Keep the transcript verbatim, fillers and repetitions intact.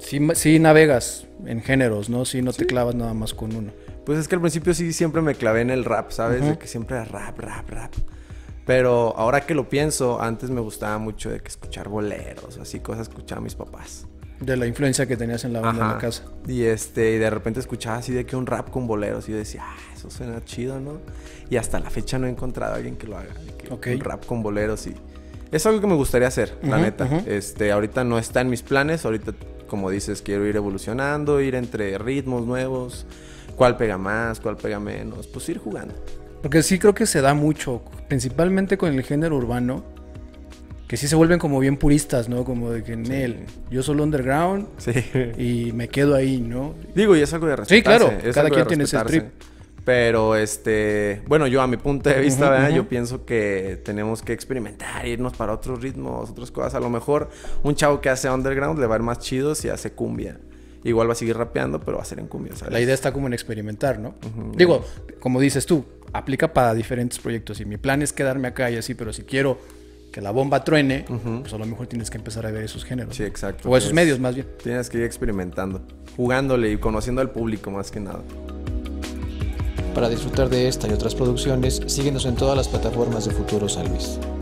Sí, ma- sí navegas en géneros, ¿no? Sí, no te Sí. clavas nada más con uno. Pues es que al principio sí siempre me clavé en el rap, ¿sabes? Ujú. De que siempre era rap, rap, rap. Pero ahora que lo pienso, antes me gustaba mucho de que escuchar boleros, así cosas escuchaba a mis papás. De la influencia que tenías en la banda en la Ajá. casa. Y este, y de repente escuchaba así de que un rap con boleros. Y yo decía, ah, eso suena chido, ¿no? Y hasta la fecha no he encontrado a alguien que lo haga. de que Ok. Un rap con boleros y. Es algo que me gustaría hacer, la Ujú, neta. ujú. Este, ahorita no está en mis planes. Ahorita, como dices, quiero ir evolucionando, ir entre ritmos nuevos. ¿Cuál pega más? ¿Cuál pega menos? Pues ir jugando. Porque sí creo que se da mucho, principalmente con el género urbano, que sí se vuelven como bien puristas, ¿no? Como de que en Sí. él, yo solo underground Sí. y me quedo ahí, ¿no? Digo, y es algo de respetarse. Sí, claro, es cada algo quien de tiene ese respetarse. trip. Pero, este... Bueno, yo a mi punto de vista, Ujú, ¿verdad? ujú. Yo pienso que tenemos que experimentar, irnos para otros ritmos, otras cosas. A lo mejor un chavo que hace underground le va a ir más chido si hace cumbia. Igual va a seguir rapeando, pero va a ser en cumbia, ¿sabes? La idea está como en experimentar, ¿no? Ujú. Digo, como dices tú, aplica para diferentes proyectos. Y mi plan es quedarme acá y así, pero si quiero que la bomba truene, Ujú. pues a lo mejor tienes que empezar a ver esos géneros. Sí, ¿no? exacto. O esos Tienes- medios, más bien. Tienes que ir experimentando, jugándole y conociendo al público más que nada. Para disfrutar de esta y otras producciones, síguenos en todas las plataformas de Futuro Salvis.